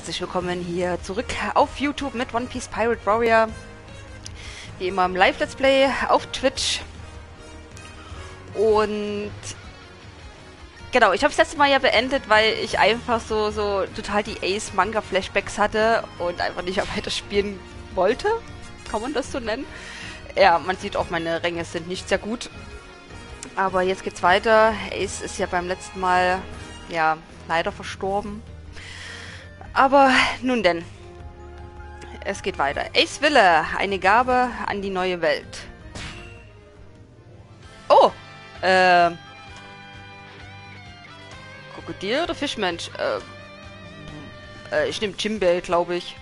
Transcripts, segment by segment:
herzlich willkommen hier zurück auf YouTube mit One Piece Pirate Warrior. Wie immer im Live-Let's Play auf Twitch. Und genau, ich habe das letzte Mal ja beendet, weil ich einfach so total die Ace-Manga-Flashbacks hatte und einfach nicht mehr weiter spielen wollte. Kann man das so nennen? Ja, man sieht auch, meine Ränge sind nicht sehr gut. Aber jetzt geht's weiter. Ace ist ja beim letzten Mal, ja, leider verstorben. Aber nun denn. Es geht weiter. Ace Wille, eine Gabe an die neue Welt. Oh! Krokodil oder Fischmensch? Ich nehme Jimbei, glaube ich.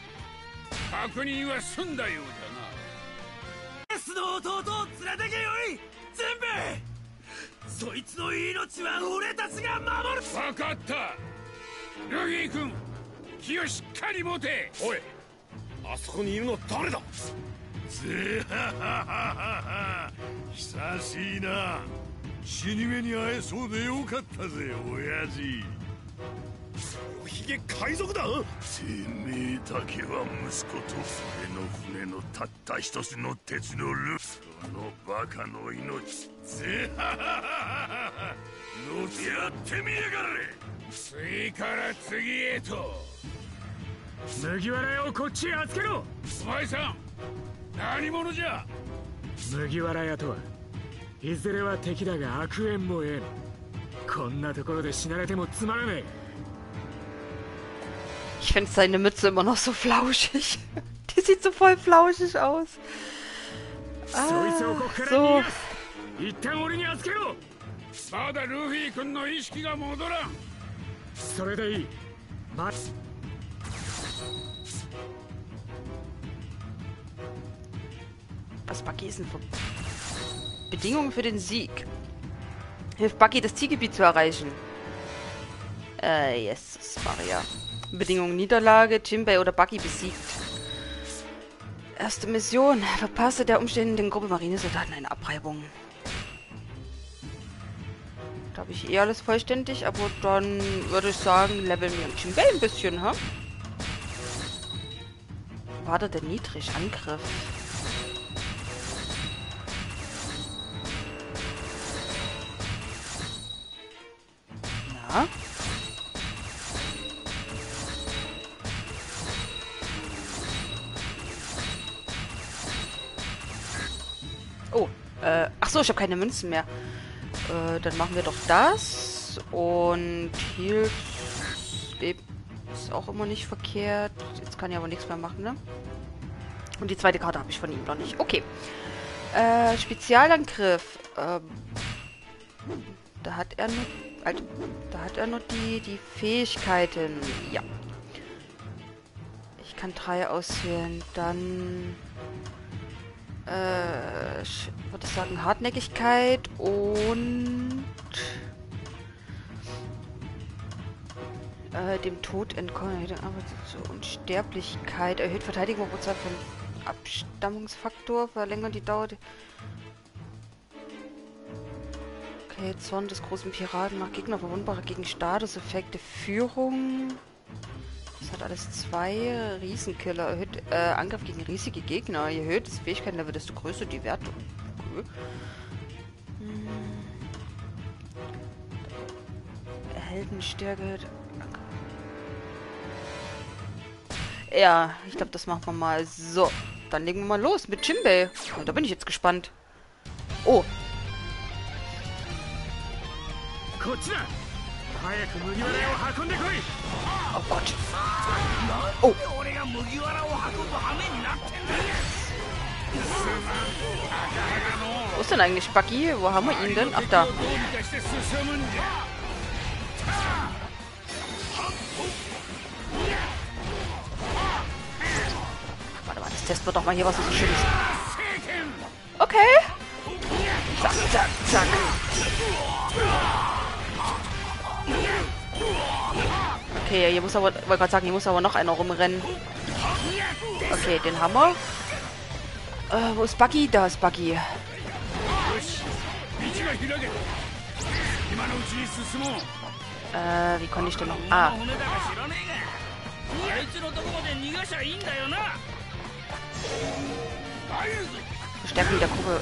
Ich finde seine Mütze immer noch so flauschig. Die sieht so voll flauschig aus. So. Was Buggy ist denn für Bedingungen für den Sieg? Hilft Buggy, das Zielgebiet zu erreichen. Yes, Maria. Bedingungen Niederlage, Jimbei oder Buggy besiegt. Erste Mission. Verpasse der umstehenden Gruppe Marinesoldaten eine Abreibung. Da habe ich eh alles vollständig, aber dann würde ich sagen, leveln wir Jimbei ein bisschen, ha? War da der Niedrigangriff? Ja. Oh, ach so, ich habe keine Münzen mehr. Dann machen wir doch das. Und hier ist auch immer nicht verkehrt. Jetzt kann ich aber nichts mehr machen, ne? Und die zweite Karte habe ich von ihm noch nicht. Okay. Spezialangriff. Da hat er nur... Also, da hat er nur die Fähigkeiten. Ja. Ich kann 3 auswählen. Dann... ich würde sagen Hartnäckigkeit und dem Tod entkommen. Unsterblichkeit. Erhöht Verteidigungsprozent von Abstammungsfaktor. Verlängert die Dauer. Okay, Zorn des großen Piraten. Macht Gegner verwundbare gegen Statuseffekte. Führung. Das hat alles 2. Riesenkiller. Erhöht Angriff gegen riesige Gegner. Je höher das Fähigkeitenlevel, desto größer die Wertung. Okay. Heldenstärke. Ja, ich glaube, das machen wir mal. So, dann legen wir mal los mit Jimbei. Oh, da bin ich jetzt gespannt. Oh. Oh Gott. Oh. Wo ist denn eigentlich Buggy? Wo haben wir ihn denn? Ach, da. Warte mal, das testen wir doch mal hier, was so schön ist. Okay. Zack, zack, zack. Okay, hier muss aber, wollte gerade sagen, hier muss aber noch einer rumrennen. Okay, den haben wir. Wo ist Buggy? Da ist Buggy. Wie konnte ich denn noch... Ah. Verstärkung der Gruppe.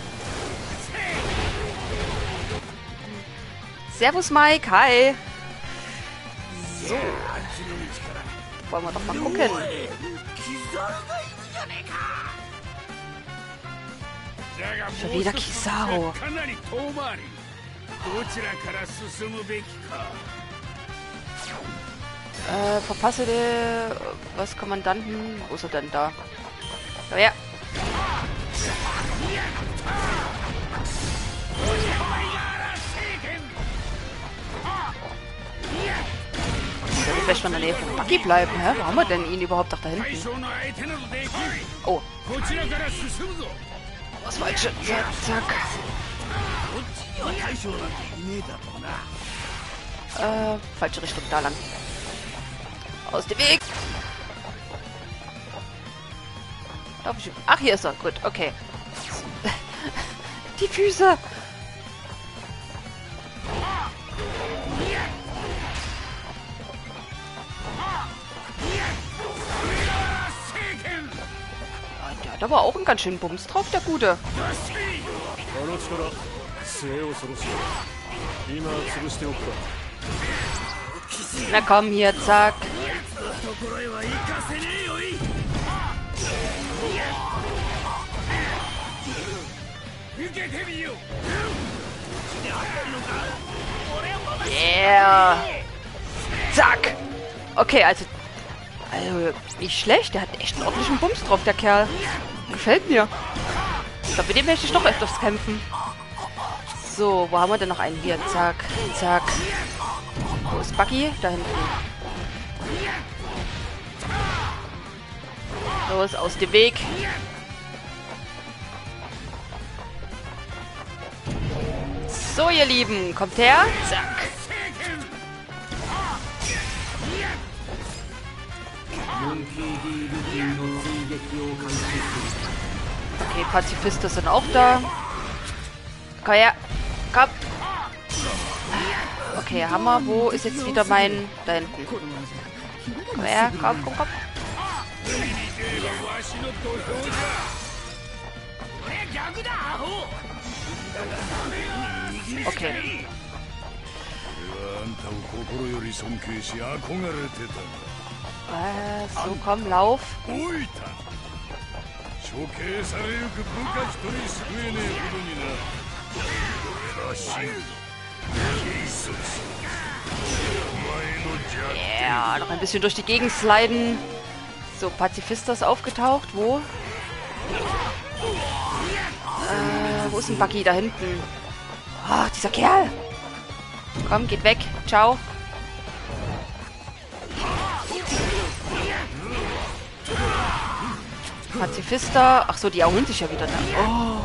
Servus Mike, hi. So. Wollen wir doch mal gucken. Schon wieder Kizaru. Verpasse was Kommandanten. Wo ist er denn da? Oh ja. Soll vielleicht mal in der Nähe von Buggy bleiben, hä? Wo haben wir denn ihn überhaupt da hinten? Oh. Was falsche? Zack. Falsche Richtung, da lang. Aus dem Weg! Ach, hier ist er. Gut, okay. Die Füße! Der hat aber auch einen ganz schönen Bums drauf, der Gute. Na komm hier, zack. Yeah. Zack. Okay, also nicht schlecht. Der hat echt einen ordentlichen Bums drauf, der Kerl. Gefällt mir. Ich glaube, mit dem möchte ich doch öfters kämpfen. So, wo haben wir denn noch einen? Hier, zack, zack. Wo ist Buggy? Da hinten. Los, aus dem Weg. So, ihr Lieben, kommt her. Zack. Okay, Pazifisten sind auch da. Komm her. Komm. Okay, Hammer. Wo ist jetzt wieder mein... Da hinten. Komm her. Komm, komm, komm. Okay. So, komm, lauf. Ja, noch ein bisschen durch die Gegend sliden. So, Pazifista ist aufgetaucht. Wo? Wo ist ein Buggy? Da hinten. Ach, dieser Kerl. Komm, geht weg. Ciao. Pazifista. Ach so, die erholen sich ja wieder da. Oh.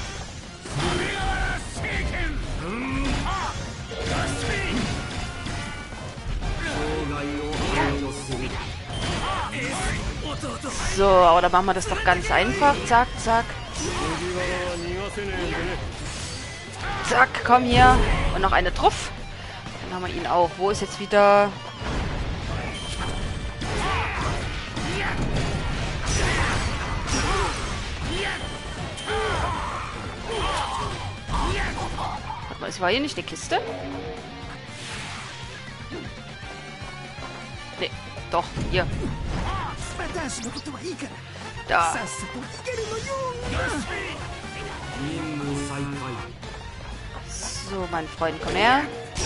So, aber dann machen wir das doch ganz einfach. Zack, zack. Zack, komm hier. Und noch eine drauf. Dann haben wir ihn auch. Wo ist jetzt wieder... Warte mal, es war hier nicht eine Kiste? Nee, doch, hier. Da. So, mein Freund, komm her.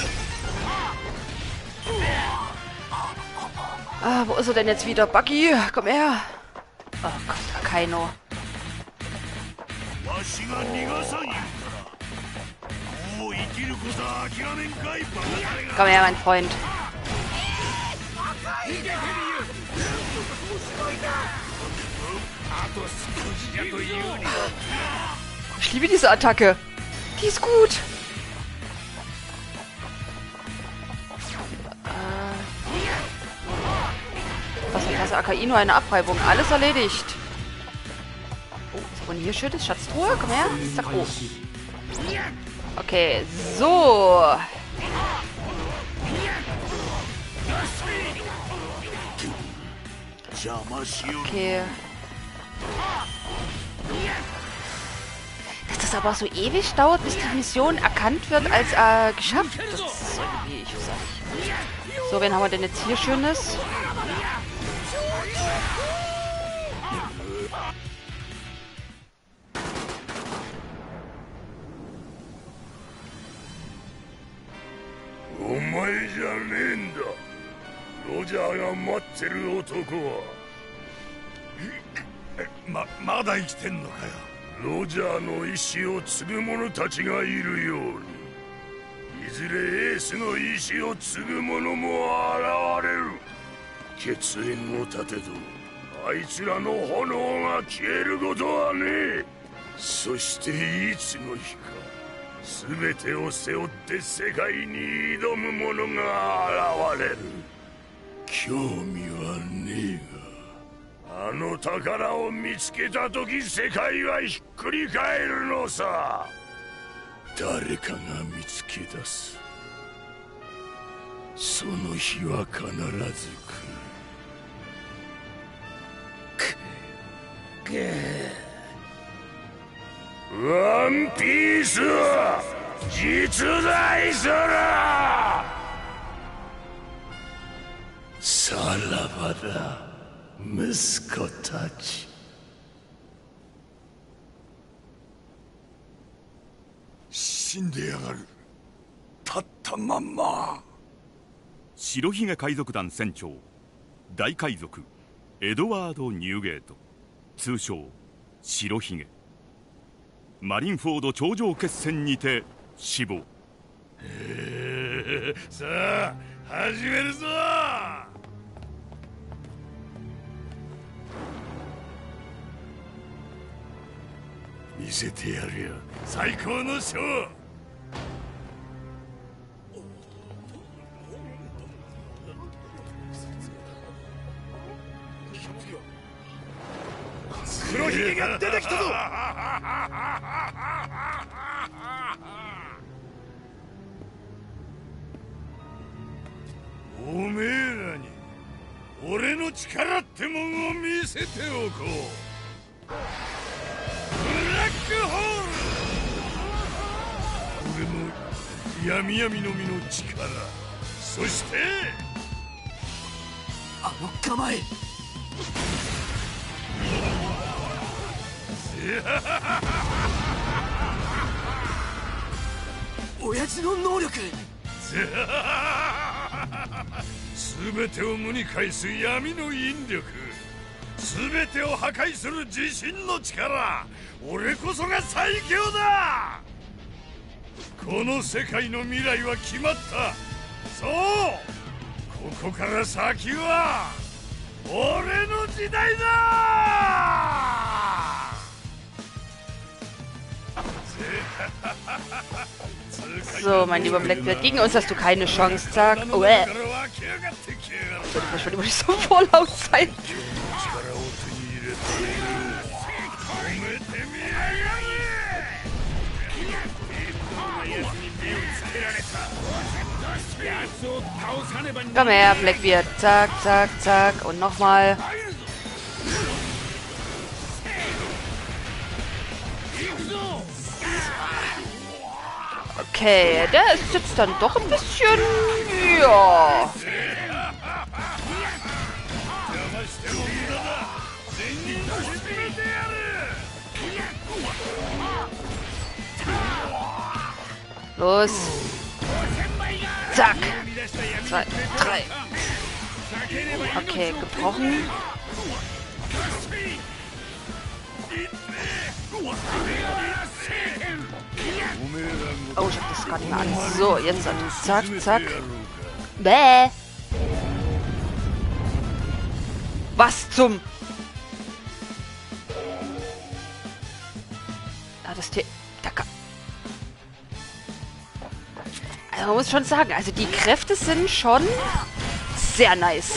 Ah, wo ist er denn jetzt wieder? Buggy, komm her. Oh Gott, Akaino. Komm her, mein Freund. Ich liebe diese Attacke. Die ist gut. Was für Klasse Akaino, eine Abreibung. Alles erledigt. Oh, was haben wir hier Schönes? Schatztruhe, komm her. Zack, oh. Okay, so. Okay. Dass das aber so ewig dauert, bis die Mission erkannt wird als geschafft. Das ist irgendwie, ich weiß nicht. So, wen haben wir denn jetzt hier Schönes? ロジャーの意志を継ぐ者たちがいるように、いずれエースの意志を継ぐ者も現れる。血縁を立てどあいつらの炎が消えることはねえ。そしていつの日か全てを背負って世界に挑む者が現れる。興味はねえが、あの宝を見つけた時世界はひっくり返るのさ。誰かが見つけ出す。その日は必ず来る。ワンピースは実在する。さらばだ息子たち。死んでやがる。立ったまんま。 白ひげ海賊団船長大海賊エドワード・ニューゲート、通称白ひげ。マリンフォード頂上決戦にて死亡。 さあ始めるぞ。見せてやるよ最高のショー。黒ひげが出てきたぞ。おめえらに俺の力ってもんを見せておこう。ブラックホール。俺の闇闇の実の力、そしてあの構え。親父の能力。全てを無に返す闇の引力、全てを破壊する自信の力。俺こそが最強だ。この世界の未来は決まった。そう、ここから先は俺の時代だ。 So, mein lieber Blackbeard, gegen uns hast du keine Chance. Zack. Oh, sollte vielleicht nicht so vorlaut sein. Komm her, Blackbeard. Zack, zack, zack. Und nochmal. Okay, der ist jetzt dann doch ein bisschen... Ja. Los. Zack. 2, 3. Okay, gebrochen. Oh, ich hab das gar nicht mehr an. So, jetzt an. Zack, zack. Bäh. Was zum... Ah, das Tier... Also man muss schon sagen, also die Kräfte sind schon sehr nice.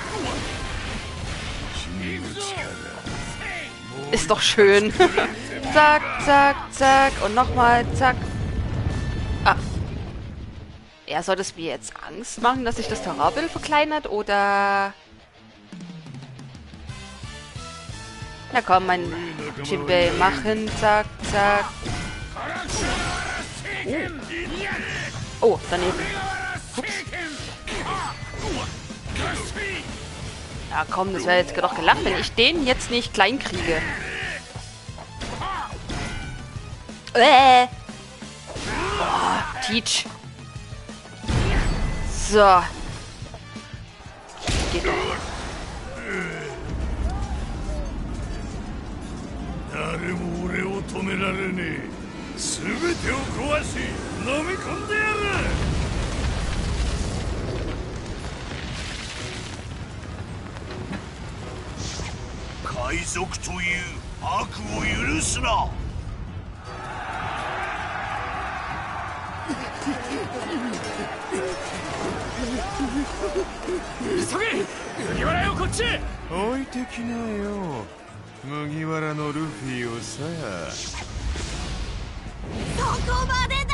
Ist doch schön. zack, zack, zack. Und nochmal, zack. Ah. Ja, soll das mir jetzt Angst machen, dass sich das Terrorbild verkleinert, oder... Ja komm, mein Jinbei, machen, zack, zack. Oh, daneben. Ups. Ja komm, das wäre jetzt doch gelacht, wenn ich den jetzt nicht klein kriege. Oh, Teach. So. Geht doch. 誰も俺を止められねえ。全てを壊し飲み込んでやる。海賊という悪を許すな。 急げ、麦わらよ、こっち。 置いてきなよ、麦わらのルフィをさ。 そこまでだ。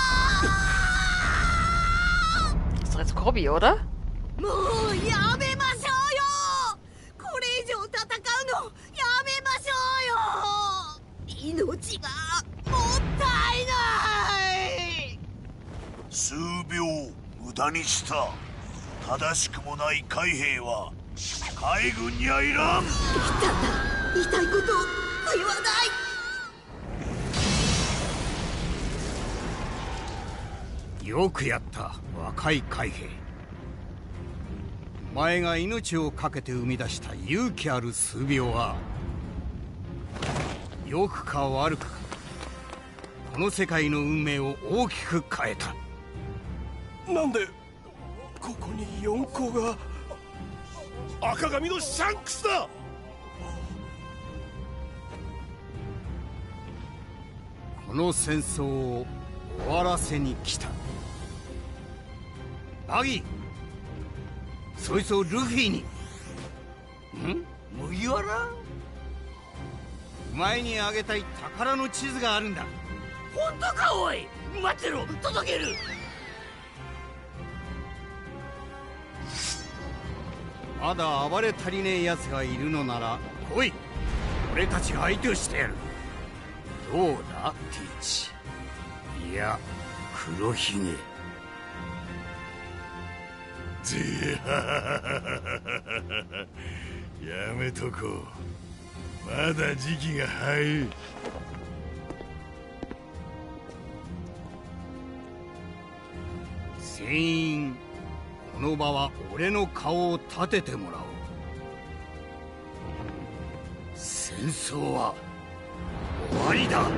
Ist doch jetzt Kobi, oder? もうやめましょうよ。これ以上戦うのやめましょうよ。命がもったいない。 数秒無駄にした。正しくもない海兵は海軍にはいらん。 言いたいことを言わない。 よくやった、若い海兵。お前が命を懸けて生み出した勇気ある数秒は、良くか悪くか、この世界の運命を大きく変えた。 なんでここに4個が。赤髪のシャンクスだ。 この戦争を終わらせに来た。バギー、そいつをルフィに。麦わら？お前にあげたい宝の地図があるんだ。 本当かおい。待ってろ、届ける。 まだ暴れ足りねえ奴がいるのなら来い。俺たちが相手をしてやる。どうだティーチ。いや、黒ひげ。 やめとこう。まだ時期が早い。 全員この場は俺の顔を立ててもらおう。戦争は終わりだ。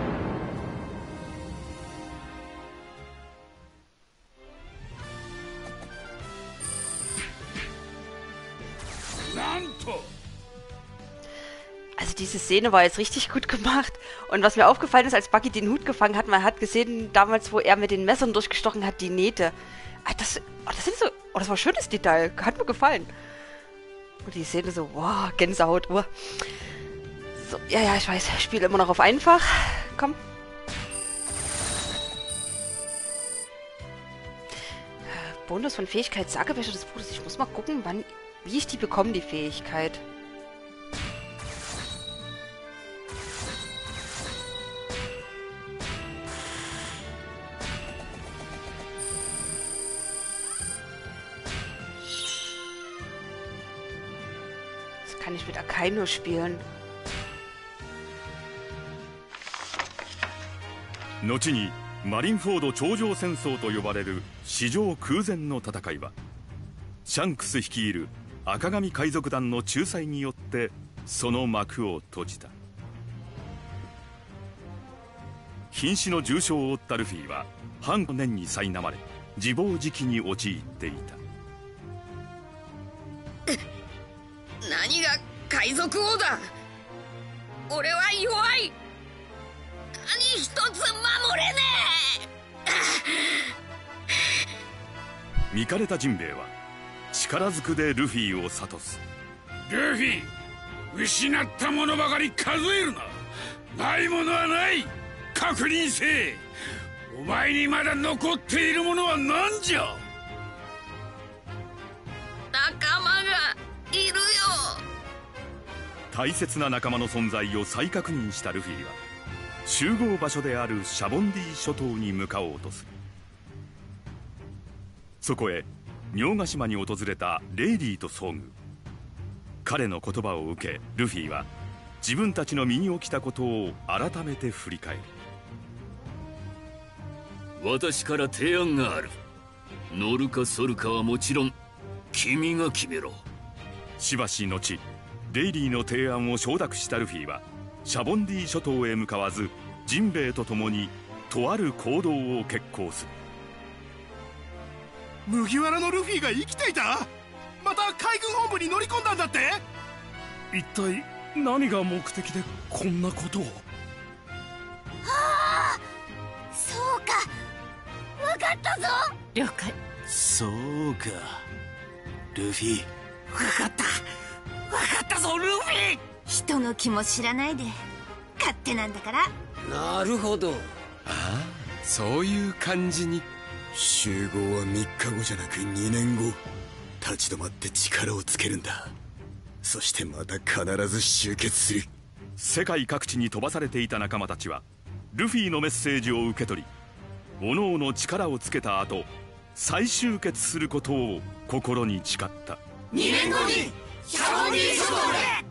Also diese Szene war jetzt richtig gut gemacht. Und was mir aufgefallen ist, als Buggy den Hut gefangen hat, man hat gesehen, damals, wo er mit den Messern durchgestochen hat, die Nähte. Das war ein schönes Detail. Hat mir gefallen. Und die Szene so, wow, Gänsehaut. So, ja, ich weiß, ich spiele immer noch auf einfach. Komm. Bonus von Fähigkeit Sagewäsche des Bruders. Ich muss mal gucken, wie ich die bekomme, die Fähigkeit. Das kann ich mit Akainu spielen. 後にマリンフォード頂上戦争と呼ばれる史上空前の戦いは、シャンクス率いる赤髪海賊団の仲裁によってその幕を閉じた。瀕死の重傷を負ったルフィは半年に苛まれ自暴自棄に陥っていた。 何が海賊王だ。俺は弱い。何一つ守れねえ。 見かれたジンベエは力ずくでルフィを諭す。 ルフィ、失ったものばかり数えるな。 ないものはない。確認せえ。お前にまだ残っているものは何じゃ。 仲間がいるよ。 大切な仲間の存在を再確認したルフィは集合場所であるシャボンディ諸島に向かおうとする。そこへ尿ヶ島に訪れたレイリーと遭遇。彼の言葉を受けルフィは自分たちの身に起きたことを改めて振り返る。 私から提案がある。乗るか反るかはもちろん君が決めろ。 しばし後レイリーの提案を承諾したルフィはシャボンディ諸島へ向かわずジンベエと共にとある行動を決行する。 麦わらのルフィが生きていた。また海軍本部に乗り込んだんだって。 一体何が目的でこんなことを。 ああ、そうか、分かったぞ。 了解。 そうか、ルフィ。 分かったぞルフィ。 人の気も知らないで勝手なんだから。 なるほど。 ああ、そういう感じに。 集合は3日後じゃなく2年後。立ち止まって力をつけるんだ。そしてまた必ず集結する。 世界各地に飛ばされていた仲間たちはルフィのメッセージを受け取り、各々力をつけた後再集結することを心に誓った。 2年後にシャボンディ諸島で